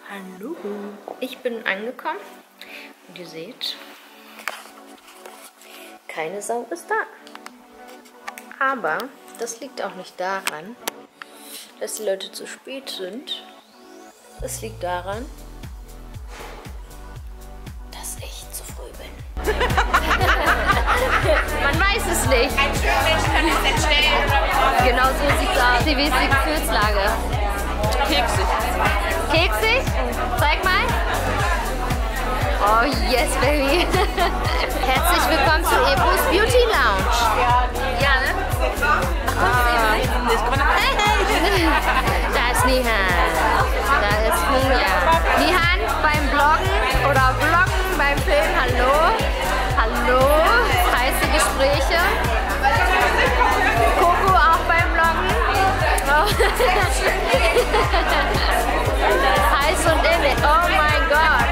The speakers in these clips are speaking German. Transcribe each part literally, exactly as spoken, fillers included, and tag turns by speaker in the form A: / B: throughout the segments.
A: Hallo. Ich bin angekommen und ihr seht, keine Sau ist da. Aber das liegt auch nicht daran, dass die Leute zu spät sind. Es liegt daran, dass ich zu früh bin. Man weiß es nicht.
B: Ein Mensch kann es entstellen.
A: Genau so sieht es aus. Wie ist die Gefühlslage?
B: Keksig.
A: Keksig? Zeig mal. Oh yes, baby. Herzlich willkommen zu Ebos Beauty Lounge. Ja, ne? Ach, komm, hey, hey. Da ist Nihan. Da ist Hunja. Nihan beim Bloggen oder Vloggen beim Film. Hallo. Hallo. Heiße Gespräche. Coco auch beim Vloggen. Oh. Heiß und innig. Oh mein Gott.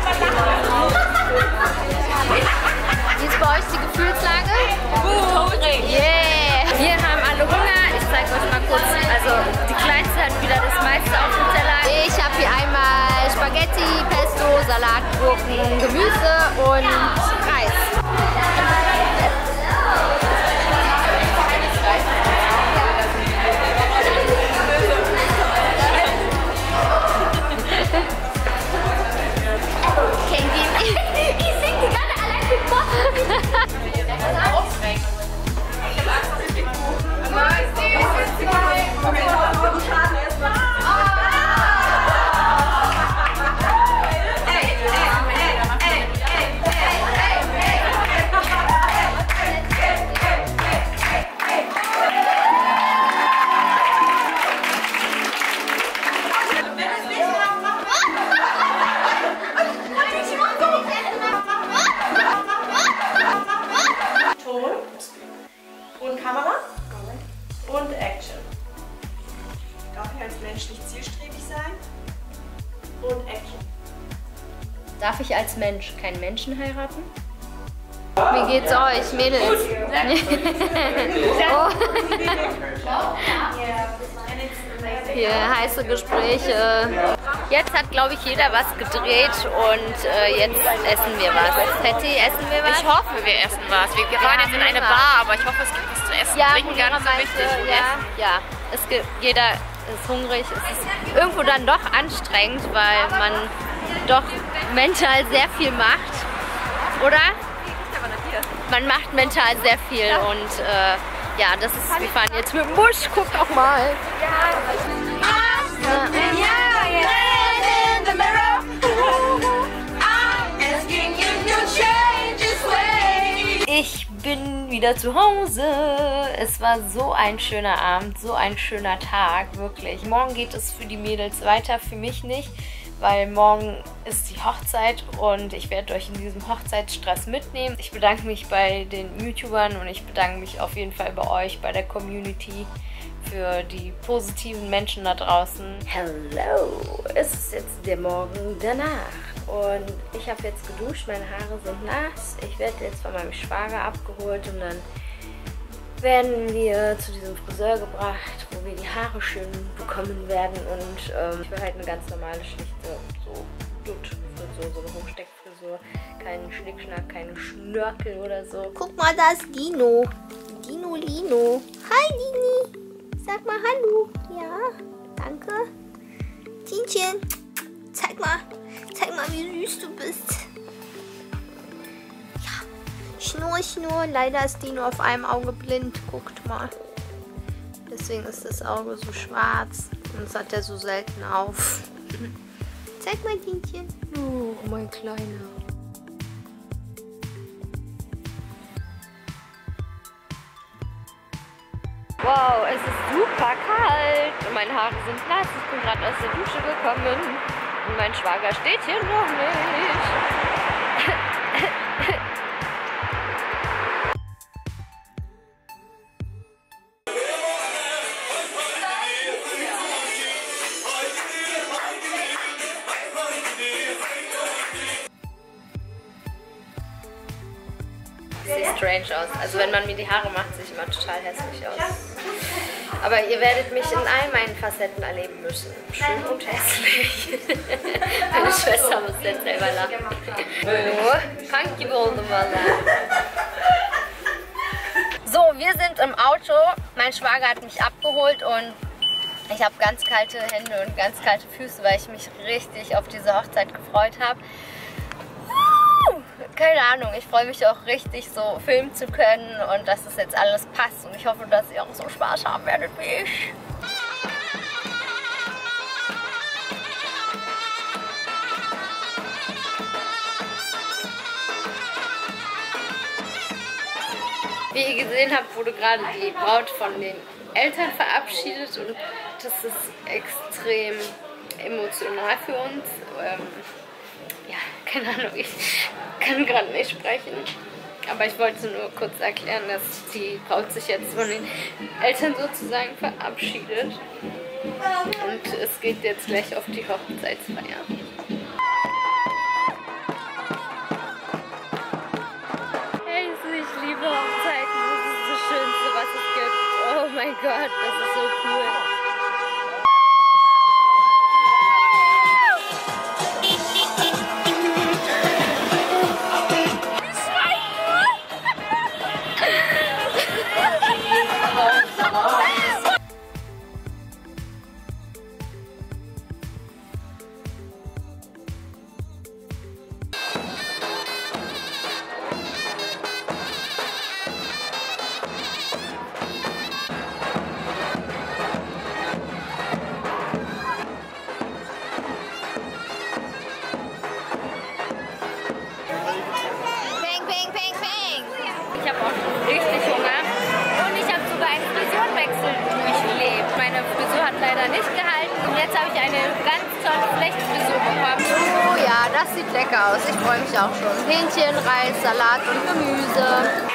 A: Wie ist bei euch die Gefühlslage?
B: Gut.
A: Yeah. Wir haben alle Hunger. Ich zeige euch mal kurz. Also die Kleinste hat wieder das meiste auf dem Teller. Ich habe hier einmal Spaghetti, Pesto, Salat, Gurken, Gemüse und Reis.
B: Und Kamera und Action. Darf ich als Mensch nicht zielstrebig sein? Und Action.
A: Darf ich als Mensch keinen Menschen heiraten? Wie geht's euch, Mädels? Oh. Hier heiße Gespräche. Jetzt hat, glaube ich, jeder was gedreht und äh, jetzt essen wir was. Patty, essen wir was?
B: Ich hoffe, wir essen was. Wir fahren jetzt in eine Bar, aber ich hoffe, es gibt was zu essen.
A: Ja,
B: Trinken gar nicht so wichtig.
A: Ja, ja. Es gibt, jeder ist hungrig. Es ist irgendwo dann doch anstrengend, weil man doch mental sehr viel macht. Oder? Man macht mental sehr viel und äh, ja, das ist, wir fahren jetzt mit dem Bus. Guckt auch mal. Ich bin wieder zu Hause. Es war so ein schöner Abend, so ein schöner Tag, wirklich. Morgen geht es für die Mädels weiter, für mich nicht, weil morgen ist die Hochzeit und ich werde euch in diesem Hochzeitsstress mitnehmen. Ich bedanke mich bei den YouTubern und ich bedanke mich auf jeden Fall bei euch, bei der Community, für die positiven Menschen da draußen. Hello! Es ist jetzt der Morgen danach und ich habe jetzt geduscht, meine Haare sind nass. Ich werde jetzt von meinem Schwager abgeholt und dann werden wir zu diesem Friseur gebracht, wo wir die Haare schön bekommen werden und ähm, ich will halt eine ganz normale, schlichte, so Dutt-Frisur, so eine Hochsteckfrisur, keinen Schnickschnack, keinen Schnörkel oder so. Guck mal, da ist Dino. Dino Lino. Hi, Dini. Sag mal Hallo. Ja, danke. Tinchen, zeig mal, zeig mal, wie süß du bist. Schnurr, Schnurr. Leider ist Dino auf einem Auge blind. Guckt mal. Deswegen ist das Auge so schwarz. Und das hat er so selten auf. Zeig mal, Dinchen. Oh, mein Kleiner. Wow, es ist super kalt. Und meine Haare sind nass. Ich bin gerade aus der Dusche gekommen. Und mein Schwager steht hier noch nicht. Sieht strange aus. Also wenn man mir die Haare macht, sieht ich immer total hässlich aus. Aber ihr werdet mich in all meinen Facetten erleben müssen. Schön und hässlich. Meine Schwester muss jetzt selber lachen. Oh, Funky Bouldermother. So, wir sind im Auto. Mein Schwager hat mich abgeholt und ich habe ganz kalte Hände und ganz kalte Füße, weil ich mich richtig auf diese Hochzeit gefreut habe. Keine Ahnung, ich freue mich auch richtig, so filmen zu können und dass es jetzt alles passt. Und ich hoffe, dass ihr auch so Spaß haben werdet wie ich. Wie ihr gesehen habt, wurde gerade die Braut von den Eltern verabschiedet und das ist extrem emotional für uns. Ähm, ja, keine Ahnung, ich kann gerade nicht sprechen. Aber ich wollte nur kurz erklären, dass die Braut sich jetzt von den Eltern sozusagen verabschiedet. Und es geht jetzt gleich auf die Hochzeitsfeier. Hey, ich liebe Hochzeiten. Das ist das Schönste, was es gibt. Oh mein Gott, das ist so cool. Ich habe auch richtig Hunger und ich habe sogar einen Frisurenwechsel durchlebt. Meine Frisur hat leider nicht gehalten und jetzt habe ich eine ganz tolle Flechtfrisur bekommen. Oh ja, das sieht lecker aus. Ich freue mich auch schon. Hähnchen, Reis, Salat und Gemüse.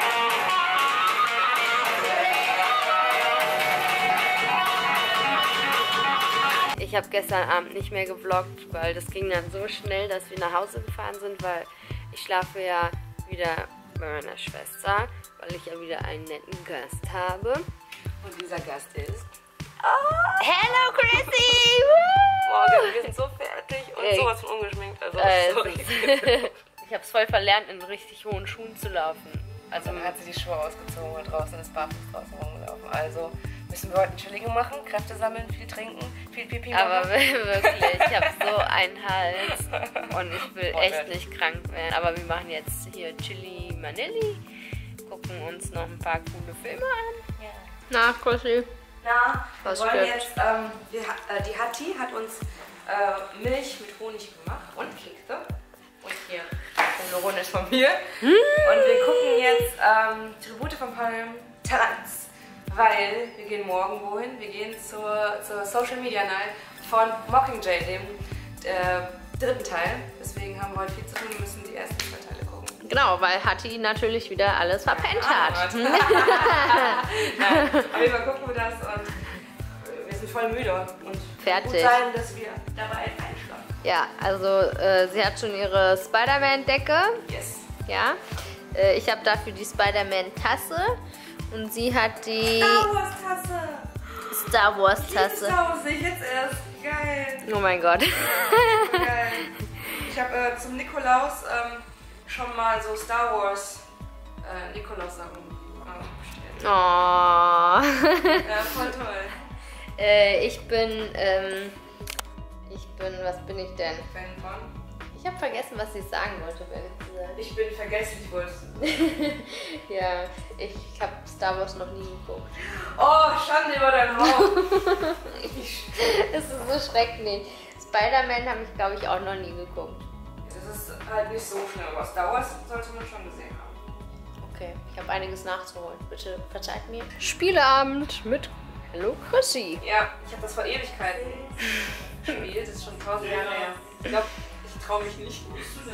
A: Ich habe gestern Abend nicht mehr gevloggt, weil das ging dann so schnell, dass wir nach Hause gefahren sind, weil ich schlafe ja wieder bei meiner Schwester, weil ich ja wieder einen netten Gast habe.
B: Und dieser Gast ist...
A: Oh, hello Chrissy!
B: Morgen, wir sind so fertig und Ey. sowas von ungeschminkt. Also,
A: äh,
B: sorry.
A: Ich habe es voll verlernt, in richtig hohen Schuhen zu laufen.
B: Also dann hat sie die Schuhe ausgezogen und draußen ist barfuß draußen rumgelaufen. Also müssen wir heute ein Chilligen machen, Kräfte sammeln, viel trinken, viel Pipi machen.
A: Aber wirklich, ich habe so einen Hals und ich will echt nicht krank werden. Aber wir machen jetzt hier Chili Manilli, gucken uns noch ein paar coole Filme an. Ja. Na, Chrissy?
B: Na,
A: was
B: wir wollen
A: stimmt?
B: jetzt, ähm, wir, äh, die Hatti hat uns äh, Milch mit Honig gemacht und Kekse. Und hier, der Runde ist von mir. Mm. Und wir gucken jetzt ähm, Tribute von Panem Tanz, weil wir gehen morgen wohin? Wir gehen zur, zur Social Media Night von Mockingjay, dem äh, dritten Teil. Deswegen haben wir heute viel zu tun und müssen die ersten zwei Teile gucken.
A: Genau, weil Hatti natürlich wieder alles verpennt
B: ja,
A: hat.
B: Nein, auf jeden Fall gucken wir das und wir sind voll müde. Und
A: fertig.
B: Gut sein, dass wir dabei einschlafen.
A: Ja, also äh, sie hat schon ihre Spider-Man-Decke.
B: Yes.
A: Ja. Äh, ich habe dafür die Spider-Man-Tasse. Und sie hat die
B: Star Wars-Tasse.
A: Star Wars-Tasse.
B: Star Wars sehe ich jetzt erst. Geil.
A: Oh mein Gott.
B: Geil. Ich habe äh, zum Nikolaus ähm, schon mal so Star Wars äh, Nikolaus-Sachen äh, bestellt.
A: Oh.
B: Ja, voll toll.
A: äh, ich bin, ähm, ich bin, was bin ich denn?
B: Fan von?
A: Ich habe vergessen, was ich sagen wollte, wenn ich gesagt.
B: Ich bin vergesslich, wolltest du.
A: Ja, ich habe Star Wars noch nie geguckt.
B: Oh, Schande über dein Haupt.
A: Es ist so schrecklich. Spider-Man habe ich, glaube ich, auch noch nie geguckt.
B: Das ist halt nicht so schlimm, aber Star Wars sollte man schon gesehen haben.
A: Okay, ich habe einiges nachzuholen. Bitte verzeiht mir. Spieleabend mit Hello Chrissy.
B: Ja, ich habe das vor Ewigkeiten gespielt. Das ist schon tausend Jahre her. Ich glaube, ich traue mich nicht.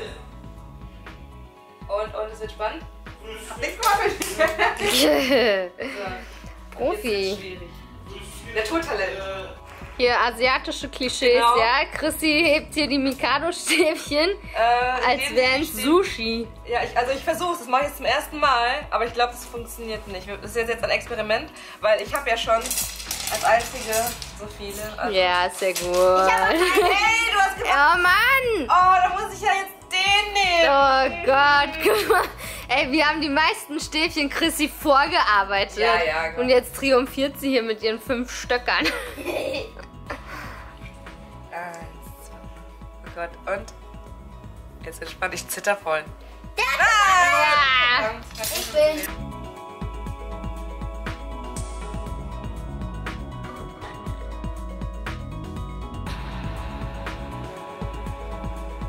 B: Und, und es wird spannend. Hab nichts gemacht. So.
A: Profi.
B: Naturtalent.
A: Hier asiatische Klischees, genau. Ja. Chrissy hebt hier die Mikado-Stäbchen, äh, als wären es Sushi.
B: Ja, ich, also ich versuche es, das mache ich jetzt zum ersten Mal, aber ich glaube, das funktioniert nicht. Das ist jetzt ein Experiment, weil ich habe ja schon als einzige so viele. Also
A: ja, sehr gut.
B: Ich hab hey, du hast gemacht.
A: Oh Mann!
B: Oh, da muss ich ja jetzt den nehmen.
A: Oh Gott, guck mal. Ey, wir haben die meisten Stäbchen Chrissy vorgearbeitet.
B: Ja, ja, genau.
A: Und jetzt triumphiert sie hier mit ihren fünf Stöckern.
B: Eins, zwei. Oh Gott, und? Jetzt entspannt, ich zitter voll.
A: Ja.
B: Verdammt,
A: Ich bin...